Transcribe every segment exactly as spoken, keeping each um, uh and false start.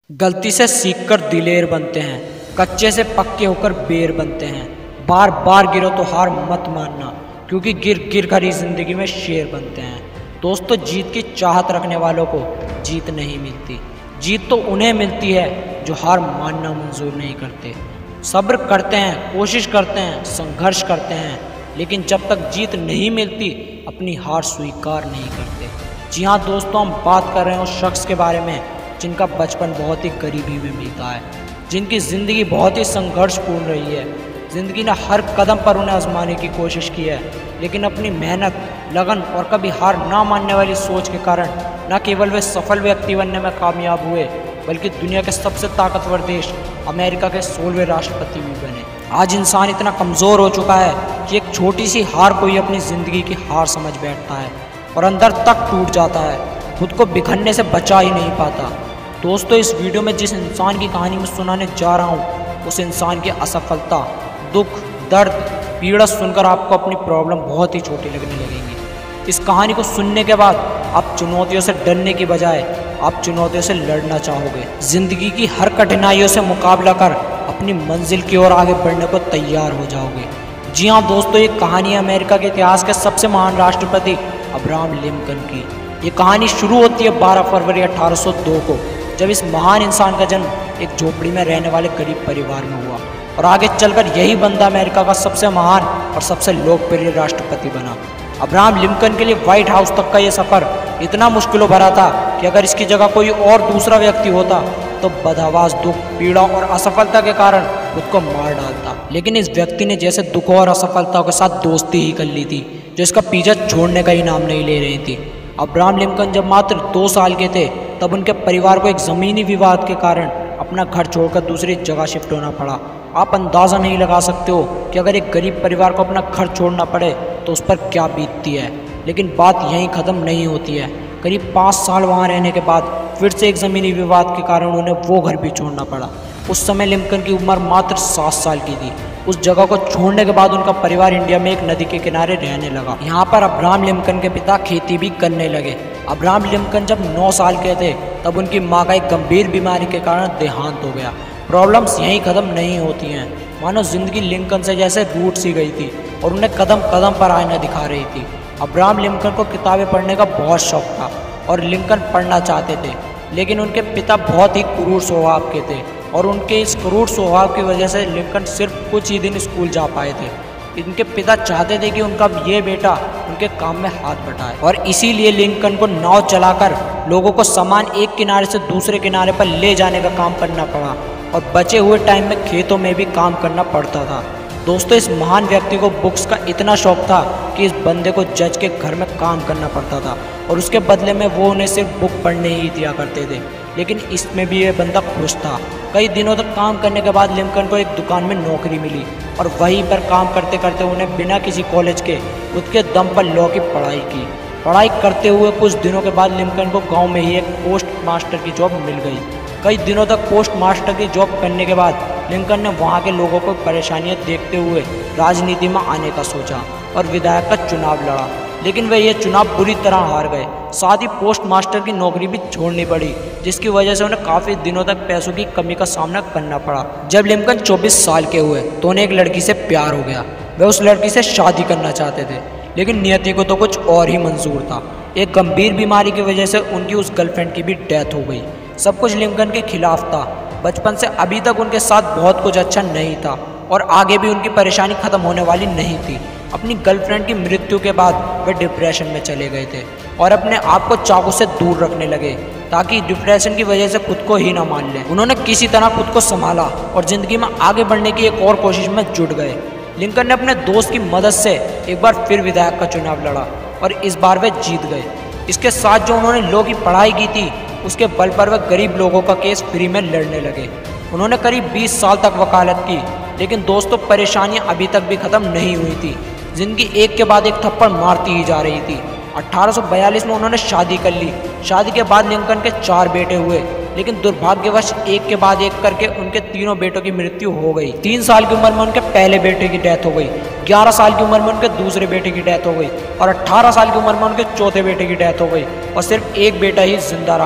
गलती से सीखकर दिलेर बनते हैं, कच्चे से पक्के होकर बेर बनते हैं। बार बार गिरो तो हार मत मानना, क्योंकि गिर गिर कर ही जिंदगी में शेर बनते हैं। दोस्तों, जीत की चाहत रखने वालों को जीत नहीं मिलती। जीत तो उन्हें मिलती है जो हार मानना मंजूर नहीं करते। सब्र करते हैं, कोशिश करते हैं, संघर्ष करते हैं, लेकिन जब तक जीत नहीं मिलती अपनी हार स्वीकार नहीं करते। जी हाँ दोस्तों, हम बात कर रहे हैं उस शख्स के बारे में जिनका बचपन बहुत ही गरीबी में बीता है, जिनकी ज़िंदगी बहुत ही संघर्षपूर्ण रही है। ज़िंदगी ने हर कदम पर उन्हें आजमाने की कोशिश की है, लेकिन अपनी मेहनत, लगन और कभी हार ना मानने वाली सोच के कारण न केवल वे सफल व्यक्ति बनने में कामयाब हुए, बल्कि दुनिया के सबसे ताकतवर देश अमेरिका के सोलहवें राष्ट्रपति भी बने। आज इंसान इतना कमज़ोर हो चुका है कि एक छोटी सी हार को ही अपनी ज़िंदगी की हार समझ बैठता है और अंदर तक टूट जाता है, खुद को बिखरने से बचा ही नहीं पाता। दोस्तों, इस वीडियो में जिस इंसान की कहानी मैं सुनाने जा रहा हूँ, उस इंसान की असफलता, दुख, दर्द, पीड़ा सुनकर आपको अपनी प्रॉब्लम बहुत ही छोटी लगने लगेंगी। इस कहानी को सुनने के बाद आप चुनौतियों से डरने की बजाय आप चुनौतियों से लड़ना चाहोगे। जिंदगी की हर कठिनाइयों से मुकाबला कर अपनी मंजिल की ओर आगे बढ़ने को तैयार हो जाओगे। जी हाँ दोस्तों, ये कहानी है अमेरिका के इतिहास के सबसे महान राष्ट्रपति अब्राहम लिंकन की। ये कहानी शुरू होती है बारह फरवरी अठारह सौ दो को, जब इस महान इंसान का जन्म एक झोपड़ी में रहने वाले गरीब परिवार में हुआ, और आगे चलकर यही बंदा अमेरिका का सबसे महान और सबसे लोकप्रिय राष्ट्रपति बना। अब्राहम लिंकन के लिए व्हाइट हाउस तक का ये सफ़र इतना मुश्किलों भरा था कि अगर इसकी जगह कोई और दूसरा व्यक्ति होता तो बदहवास दुख, पीड़ा और असफलता के कारण खुद को मार डालता। लेकिन इस व्यक्ति ने जैसे दुख और असफलताओं के साथ दोस्ती ही कर ली थी, जो इसका पीछा छोड़ने का ही नाम नहीं ले रही थी। अब्राहम लिंकन जब मात्र दो साल के थे, तब उनके परिवार को एक ज़मीनी विवाद के कारण अपना घर छोड़कर दूसरी जगह शिफ्ट होना पड़ा। आप अंदाज़ा नहीं लगा सकते हो कि अगर एक गरीब परिवार को अपना घर छोड़ना पड़े तो उस पर क्या बीतती है। लेकिन बात यहीं ख़त्म नहीं होती है। करीब पाँच साल वहाँ रहने के बाद फिर से एक ज़मीनी विवाद के कारण उन्हें वो घर भी छोड़ना पड़ा। उस समय लिंकन की उम्र मात्र सात साल की थी। उस जगह को छोड़ने के बाद उनका परिवार इंडिया में एक नदी के किनारे रहने लगा। यहाँ पर अब्राहम लिंकन के पिता खेती भी करने लगे। अब्राहम लिंकन जब नौ साल के थे, तब उनकी माँ का एक गंभीर बीमारी के कारण देहांत हो गया। प्रॉब्लम्स यहीं ख़त्म नहीं होती हैं। मानो जिंदगी लिंकन से जैसे रूठ सी गई थी और उन्हें कदम कदम पर आईना दिखा रही थी। अब्राहम लिंकन को किताबें पढ़ने का बहुत शौक था और लिंकन पढ़ना चाहते थे, लेकिन उनके पिता बहुत ही क्रूर स्वभाव के थे और उनके इस क्रूर स्वभाव की वजह से लिंकन सिर्फ कुछ ही दिन स्कूल जा पाए थे। इनके पिता चाहते थे कि उनका ये बेटा उनके काम में हाथ बटाए, और इसीलिए लिंकन को नाव चलाकर लोगों को सामान एक किनारे से दूसरे किनारे पर ले जाने का काम करना पड़ा, और बचे हुए टाइम में खेतों में भी काम करना पड़ता था। दोस्तों, इस महान व्यक्ति को बुक्स का इतना शौक था कि इस बंदे को जज के घर में काम करना पड़ता था, और उसके बदले में वो उन्हें सिर्फ बुक पढ़ने ही दिया करते थे। लेकिन इसमें भी ये बंदा खुश था। कई दिनों तक काम करने के बाद लिंकन को एक दुकान में नौकरी मिली, और वहीं पर काम करते करते उन्हें बिना किसी कॉलेज के खुद के दम पर लॉ की पढ़ाई की। पढ़ाई करते हुए कुछ दिनों के बाद लिंकन को गाँव में ही एक पोस्ट मास्टर की जॉब मिल गई। कई दिनों तक पोस्ट मास्टर की जॉब करने के बाद लिंकन ने वहाँ के लोगों को परेशानियाँ देखते हुए राजनीति में आने का सोचा और विधायक का चुनाव लड़ा, लेकिन वे ये चुनाव बुरी तरह हार गए। साथ ही पोस्ट मास्टर की नौकरी भी छोड़नी पड़ी, जिसकी वजह से उन्हें काफ़ी दिनों तक पैसों की कमी का सामना करना पड़ा। जब लिंकन चौबीस साल के हुए तो उन्हें एक लड़की से प्यार हो गया। वे उस लड़की से शादी करना चाहते थे, लेकिन नियति को तो कुछ और ही मंजूर था। एक गंभीर बीमारी की वजह से उनकी उस गर्लफ्रेंड की भी डेथ हो गई। सब कुछ लिंकन के खिलाफ था। बचपन से अभी तक उनके साथ बहुत कुछ अच्छा नहीं था, और आगे भी उनकी परेशानी खत्म होने वाली नहीं थी। अपनी गर्लफ्रेंड की मृत्यु के बाद वे डिप्रेशन में चले गए थे और अपने आप को चाकू से दूर रखने लगे, ताकि डिप्रेशन की वजह से खुद को ही ना मान लें। उन्होंने किसी तरह खुद को संभाला और ज़िंदगी में आगे बढ़ने की एक और कोशिश में जुट गए। लिंकन ने अपने दोस्त की मदद से एक बार फिर विधायक का चुनाव लड़ा, और इस बार वे जीत गए। इसके साथ जो उन्होंने लॉ की पढ़ाई की थी, उसके बल पर वह गरीब लोगों का केस फ्री में लड़ने लगे। उन्होंने करीब बीस साल तक वकालत की, लेकिन दोस्तों परेशानियां अभी तक भी ख़त्म नहीं हुई थी। जिंदगी एक के बाद एक थप्पड़ मारती ही जा रही थी। अठारह सौ बयालीस में उन्होंने शादी कर ली। शादी के बाद लिंकन के चार बेटे हुए, लेकिन दुर्भाग्यवश एक के बाद एक करके उनके तीनों बेटों की मृत्यु हो गई। तीन साल की उम्र में उनके पहले बेटे की डेथ हो गई, ग्यारह साल की उम्र में उनके दूसरे बेटे की डेथ हो गई, और अट्ठारह साल की उम्र में उनके चौथे बेटे की डेथ हो गई, और सिर्फ एक बेटा ही जिंदा रहा,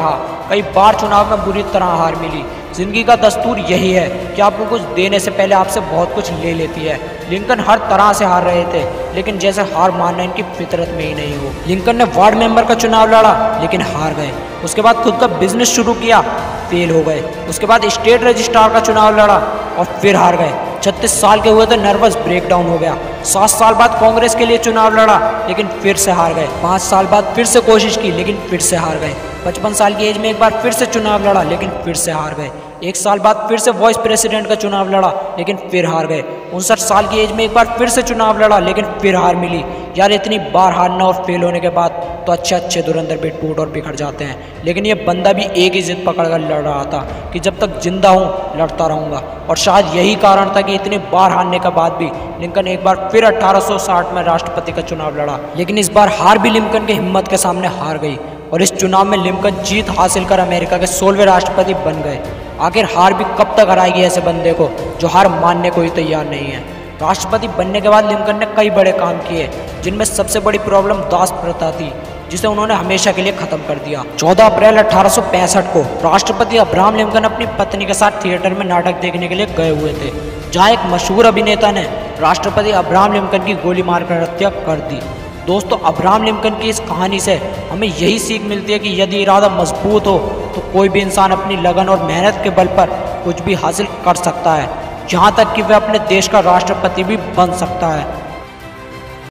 कई बार चुनाव में बुरी तरह हार मिली। जिंदगी का दस्तूर यही है कि आपको कुछ देने से पहले आपसे बहुत कुछ ले लेती है। लिंकन हर तरह से हार रहे थे, लेकिन जैसे हार मानना इनकी फितरत में ही नहीं हो। लिंकन ने वार्ड मेंबर का चुनाव लड़ा, लेकिन हार गए। उसके बाद खुद का बिजनेस शुरू किया, फेल हो गए। उसके बाद स्टेट रजिस्ट्रार का चुनाव लड़ा और फिर हार गए। छत्तीस साल के हुए थे, नर्वस ब्रेकडाउन हो गया। सात साल बाद कांग्रेस के लिए चुनाव लड़ा, लेकिन फिर से हार गए। पाँच साल बाद फिर से कोशिश की, लेकिन फिर से हार गए। पचपन साल की एज में एक बार फिर से चुनाव लड़ा, लेकिन फिर से हार गए। एक साल बाद फिर से वाइस प्रेसिडेंट का चुनाव लड़ा, लेकिन फिर हार गए। उनसठ साल की एज में एक बार फिर से चुनाव लड़ा, लेकिन फिर हार मिली। यार इतनी बार हारना और फेल होने के बाद तो अच्छे अच्छे धुरंधर भी टूट और बिखर जाते हैं। लेकिन ये बंदा भी एक ही जिद पकड़कर लड़ रहा था कि जब तक जिंदा हूँ लड़ता रहूँगा। और शायद यही कारण था कि इतनी बार हारने के बाद भी लिंकन एक बार फिर अठारह सौ साठ में राष्ट्रपति का चुनाव लड़ा। लेकिन इस बार हार भी लिंकन की हिम्मत के सामने हार गई और इस चुनाव में लिंकन जीत हासिल कर अमेरिका के सोलहवें राष्ट्रपति बन गए। आखिर हार भी कब तक हराएगी ऐसे बंदे को जो हार मानने को ही तैयार नहीं है। राष्ट्रपति बनने के बाद लिंकन ने कई बड़े काम किए, जिनमें सबसे बड़ी प्रॉब्लम दास प्रथा थी, जिसे उन्होंने हमेशा के लिए खत्म कर दिया। चौदह अप्रैल अठारह सौ पैंसठ को राष्ट्रपति अब्राहम लिंकन अपनी पत्नी के साथ थिएटर में नाटक देखने के लिए गए हुए थे, जहां एक मशहूर अभिनेता ने राष्ट्रपति अब्राहम लिंकन की गोली मारकर हत्या कर दी। दोस्तों, अब्राहम लिंकन की इस कहानी से हमें यही सीख मिलती है कि यदि इरादा मजबूत हो तो कोई भी इंसान अपनी लगन और मेहनत के बल पर कुछ भी हासिल कर सकता है, यहाँ तक कि वह अपने देश का राष्ट्रपति भी बन सकता है।